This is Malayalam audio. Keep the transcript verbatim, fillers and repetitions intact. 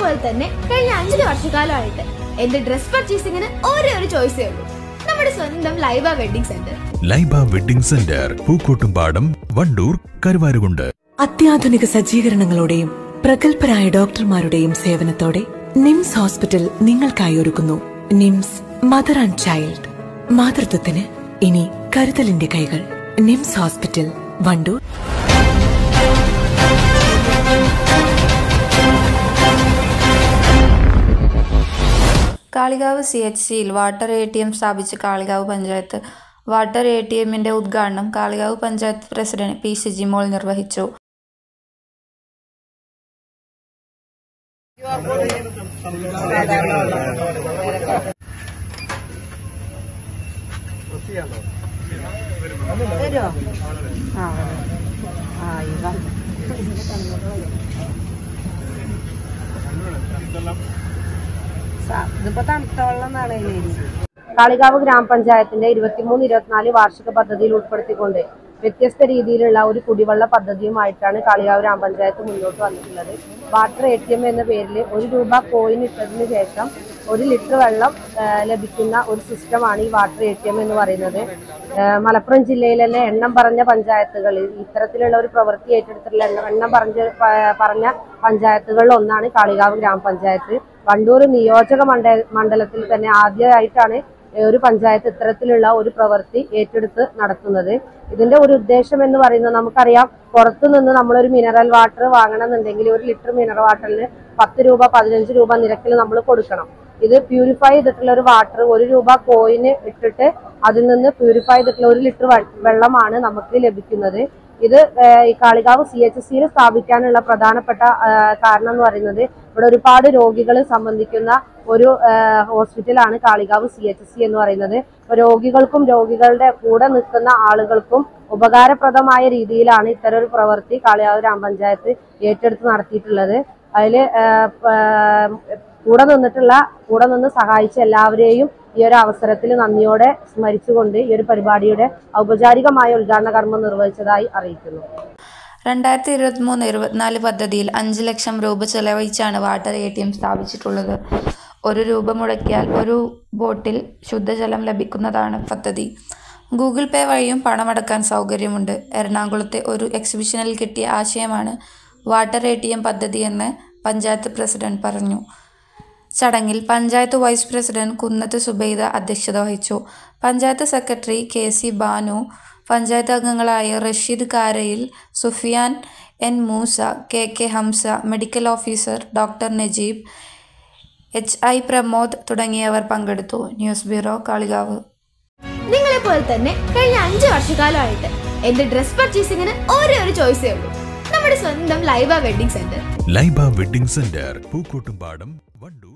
പോലെ തന്നെ കഴിഞ്ഞ അഞ്ചര വർഷക്കാലമായിട്ട് എന്റെ ഡ്രസ് പർച്ചേസിംഗിന് ഒരേ ഒരു ചോയ്സേ ഉള്ളൂ, നമ്മുടെ സ്വന്തം Laiba wedding centre. Laiba wedding centre, Pookkottumpadam, Wandoor, Karuvarakundu. അത്യാധുനിക സജ്ജീകരണങ്ങളോടെയും പ്രഗത്ഭരായ ഡോക്ടർമാരുടെയും സേവനത്തോടെ നിംസ് ഹോസ്പിറ്റൽ നിങ്ങൾക്കായി ഒരുക്കുന്നു നിംസ് മദർ ആൻഡ് ചൈൽഡ്. മാതൃത്വത്തിന് ഇനി കരുതലിന്റെ കൈകൾ. NIMS hospital, Wandoor. Kalikavu C H സിയിൽ വാട്ടർ എ ടി എം സ്ഥാപിച്ച് Kalikavu panchayat. Water A T എമ്മിന്റെ ഉദ്ഘാടനം കാളികാവ് പഞ്ചായത്ത് പ്രസിഡന്റ് പി ഷിജിമോൾ നിർവഹിച്ചു. കാളികാവ് ഗ്രാമപഞ്ചായത്തിന്റെ ഇരുപത്തിമൂന്ന് ഇരുപത്തിനാല് വാർഷിക പദ്ധതിയിൽ ഉൾപ്പെടുത്തിക്കൊണ്ട് വ്യത്യസ്ത രീതിയിലുള്ള ഒരു കുടിവെള്ള പദ്ധതിയുമായിട്ടാണ് കാളികാവ് ഗ്രാമപഞ്ചായത്ത് മുന്നോട്ട് വന്നിട്ടുള്ളത്. വാട്ടർ എ ടി എം എന്ന പേരിൽ ഒരു രൂപ കോയിൻ ഇട്ടതിന് ശേഷം ഒരു ലിറ്റർ വെള്ളം ലഭിക്കുന്ന ഒരു സിസ്റ്റമാണ് ഈ വാട്ടർ എ ടി എം എന്ന് പറയുന്നത്. മലപ്പുറം ജില്ലയിലെ എണ്ണം പറഞ്ഞ പഞ്ചായത്തുകളിൽ ഇത്തരത്തിലുള്ള ഒരു പ്രവൃത്തി ഏറ്റെടുത്തിട്ടുള്ള എണ്ണം പറഞ്ഞ പറഞ്ഞ പഞ്ചായത്തുകളിൽ ഒന്നാണ് കാളികാവ് ഗ്രാമപഞ്ചായത്ത്. വണ്ടൂർ നിയോജക മണ്ഡല മണ്ഡലത്തിൽ തന്നെ ആദ്യമായിട്ടാണ് ഒരു പഞ്ചായത്ത് ഇത്തരത്തിലുള്ള ഒരു പ്രവൃത്തി ഏറ്റെടുത്ത് നടത്തുന്നത്. ഇതിന്റെ ഒരു ഉദ്ദേശം എന്ന് പറയുന്നത്, നമുക്കറിയാം, പുറത്തു നിന്ന് നമ്മളൊരു മിനറൽ വാട്ടർ വാങ്ങണമെന്നുണ്ടെങ്കിൽ ഒരു ലിറ്റർ മിനറൽ വാട്ടറിന് പത്ത് രൂപ പതിനഞ്ച് രൂപ നിരക്കിൽ നമ്മൾ കൊടുക്കണം. ഇത് പ്യൂരിഫൈ ചെയ്തിട്ടുള്ള ഒരു വാട്ടർ ഒരു രൂപ കോയിന് ഇട്ടിട്ട് അതിൽ നിന്ന് പ്യൂരിഫൈ ചെയ്തിട്ടുള്ള ഒരു ലിറ്റർ വെള്ളമാണ് നമുക്ക് ലഭിക്കുന്നത്. ഇത് ഈ കാളികാവ് സി എച്ച് സിയിൽ സ്ഥാപിക്കാനുള്ള പ്രധാനപ്പെട്ട കാരണം എന്ന് പറയുന്നത്, ഇവിടെ ഒരുപാട് രോഗികളെ സംബന്ധിക്കുന്ന ഒരു ഹോസ്പിറ്റലാണ് കാളികാവ് സി എച്ച് സി എന്ന് പറയുന്നത്. രോഗികൾക്കും രോഗികളുടെ കൂടെ നിൽക്കുന്ന ആളുകൾക്കും ഉപകാരപ്രദമായ രീതിയിലാണ് ഇത്തരം ഒരു പ്രവൃത്തി കാളികാവ് ഗ്രാമപഞ്ചായത്ത് ഏറ്റെടുത്ത് നടത്തിയിട്ടുള്ളത്. അതിൽ കൂടെ നിന്നിട്ടുള്ള കൂടെ നിന്ന് സഹായിച്ച എല്ലാവരെയും ഈ ഒരു അവസരത്തിൽ നന്ദിയോടെ സ്മരിച്ചുകൊണ്ട് ഈ ഒരു പരിപാടിയുടെ ഔപചാരികമായ ഉദ്ഘാടന കർമ്മം നിർവഹിച്ചതായി അറിയിക്കുന്നു. രണ്ടായിരത്തി ഇരുപത്തി മൂന്ന് ഇരുപത്തിനാല് പദ്ധതിയിൽ അഞ്ച് ലക്ഷം രൂപ ചെലവഴിച്ചാണ് വാട്ടർ എ ടി എം സ്ഥാപിച്ചിട്ടുള്ളത്. ഒരു രൂപ മുടക്കിയാൽ ഒരു ബോട്ടിൽ ശുദ്ധജലം ലഭിക്കുന്നതാണ് പദ്ധതി. ഗൂഗിൾ പേ വഴിയും പണമടക്കാൻ സൗകര്യമുണ്ട്. എറണാകുളത്തെ ഒരു എക്സിബിഷനിൽ കിട്ടിയ ആശയമാണ് വാട്ടർ എ ടി എം പദ്ധതി എന്ന് പഞ്ചായത്ത് പ്രസിഡന്റ് പറഞ്ഞു. ചടങ്ങിൽ പഞ്ചായത്ത് വൈസ് പ്രസിഡന്റ് കുന്നത്ത് സുബൈദ അധ്യക്ഷത വഹിച്ചു. Panchayat secretary K C Banu, panchayat അംഗങ്ങളായ Rasheed Karayil, Sufiyan N Moosa, K K Hamsa, medical officer doctor Najeeb, H I Pramod തുടങ്ങിയവർ പങ്കെടുത്തു. News bureau, Kalikavu. നിങ്ങളെ പോലെ തന്നെ കഴിഞ്ഞ അഞ്ചു വർഷക്കാലമായിട്ട് എന്റെ ഡ്രസ് പർച്ചേസിംഗിന് ഒരേ ഒരു ചോയ്സേ ഉള്ളൂ, നമ്മുടെ സ്വന്തം Laiba wedding centre. Laiba wedding centre, Pookkottumpadam, Wandoor.